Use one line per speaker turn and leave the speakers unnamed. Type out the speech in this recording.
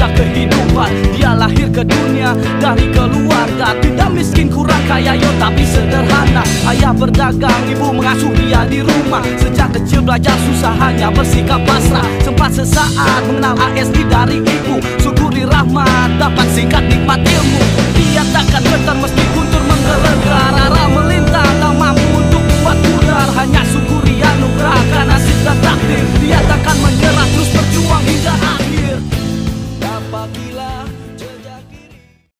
kisah kehidupan. Dia lahir ke dunia dari keluarga tidak miskin kurang kaya yo tapi sederhana. Ayah berdagang, ibu mengasuh dia di rumah. Sejak kecil belajar susah hanya bersikap pasrah. Sempat sesaat mengenal ASD dari ibu.